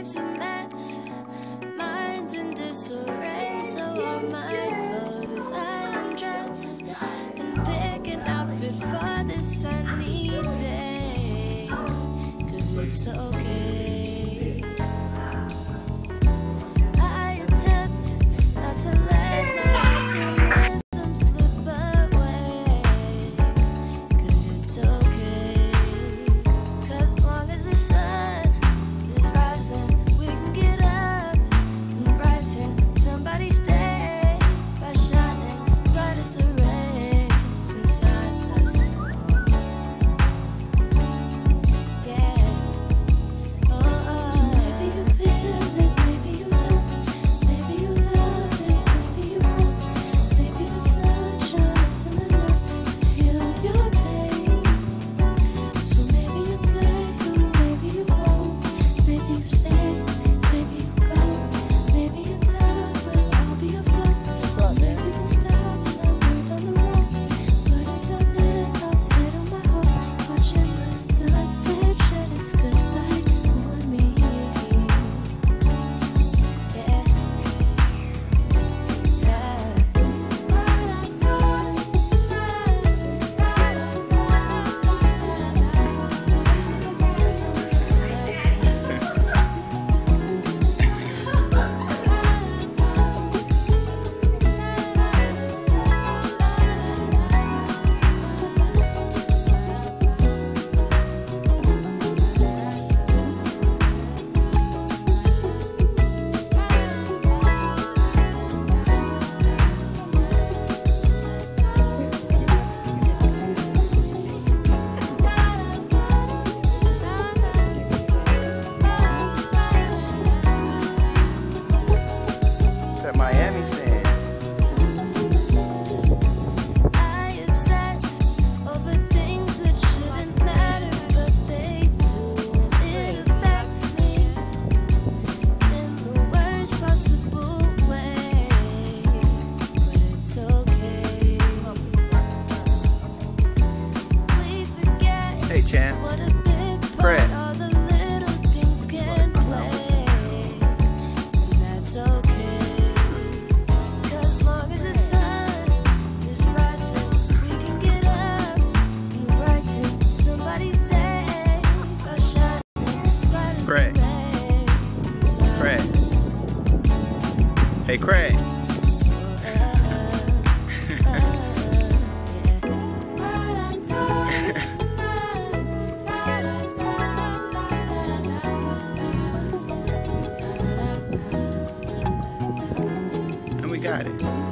life's a mess, mind's in disarray. So all my clothes as I undress and pick an outfit for this sunny day, 'cause it's okay. I attempt not to let my optimism slip away, 'cause it's okay. 'Cause as long as the sun is rising, we can get up and brighten somebody's day by shining bright as the rays inside us. Yeah. So maybe you feel it, maybe you don't. Maybe you love it, maybe you won't. Maybe the sun shines in the night to heal your pain. So maybe you play or maybe you fold. Maybe you stay, maybe you go. Maybe you tell, but I'll be afloat. Maybe we'll stop somewhere down the road. But until then, I'll sit on my home, watching the sunset shed its good light on me. Yeah. That Miami sand. I obsess over things that shouldn't matter, but they do, and it affects me in the worst possible way. But it's okay. We forget Hey, Chan. what a big Fred. part all the little things can play, and that's okay. 'Cause as long as the sun is rising, we can get up and brighten somebody's day by shining bright as Craig. the rays inside Craig. us. Hey, Craig. And we got it.